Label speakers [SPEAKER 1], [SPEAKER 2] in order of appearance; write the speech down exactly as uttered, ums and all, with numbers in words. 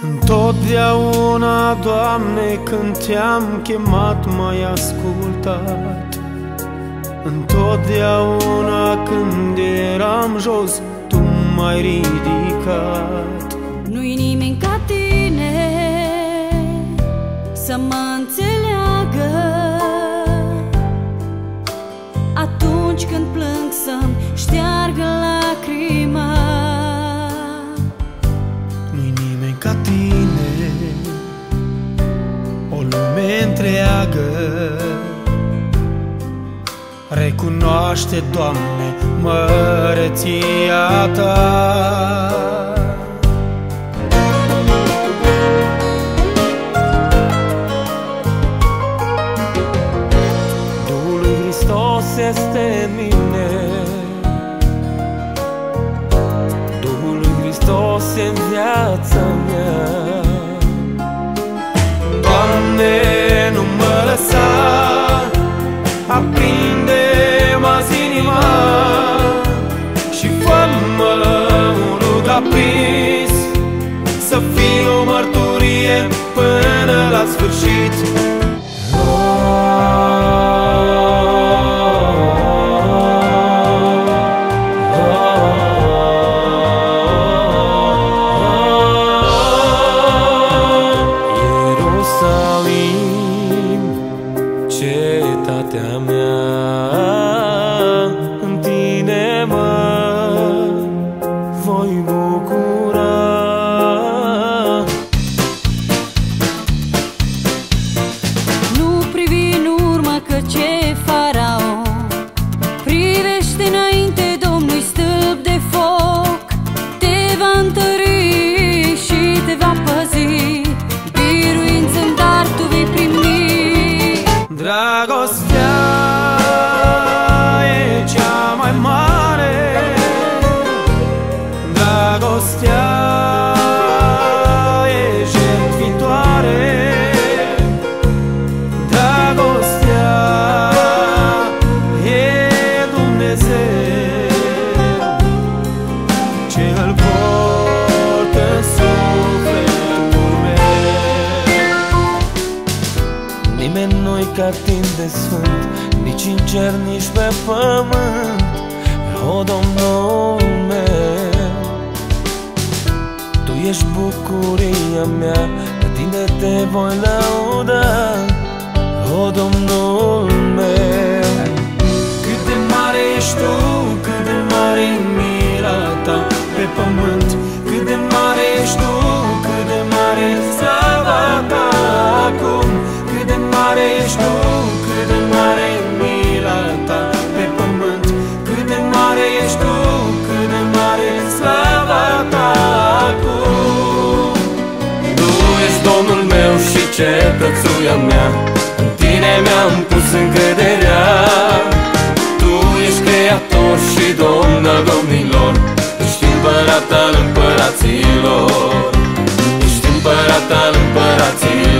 [SPEAKER 1] Întotdeauna, Doamne, când Te-am chemat, m-ai ascultat. Întotdeauna când eram jos, Tu m-ai ridicat.
[SPEAKER 2] Nu-i nimeni ca Tine să mă înțeleagă atunci când plâng, să-mi șteargă lacrima.
[SPEAKER 1] Nu-i nimeni ca Tine, o lume întreagă recunoaște, Doamne, măreția Ta. Duhul lui Hristos este în mine, Duhul lui Hristos e în viața mea. Doamne, nu mă lăsa, aprinde-mă azi inima și fă-mă un rug aprins, să fie o mărturie până la sfârșit. Ierusalim, cetatea mea, în Tine mă voi bucura.
[SPEAKER 2] Nu privi în urmă, căci e faraon, privește înainte, Domnul-i stâlp de foc. Te va întări și te va păzi, biruință-n dar tu vei primi.
[SPEAKER 1] Dragostea e cea mai mare, dragostea e jertfitoare, dragostea e Dumnezeu ce îl port în sufletul meu. Nimeni nu-i ca Tine de sfânt, nici în cer, nici pe pământ, o, Domnul meu. Tu ești bucuria mea, pe Tine te voi lăuda, o, Domnul meu. Cât de mare ești Tu, cât de mare-i mila Ta pe pământ, cât de mare ești Tu, cât de mare-i slava Ta acum, cât de mare ești Tu, cât de mare-i mila Ta pe pământ, cât de mare ești Tu, cât de mare-i slava Ta acum. Tu ești Domnul meu și cetățuia mea, în Tine mi-am pus încrederea. Tu ești Creator și Domn al domnilor, ești Împărat al împăraților, ești Împărat al împăraților.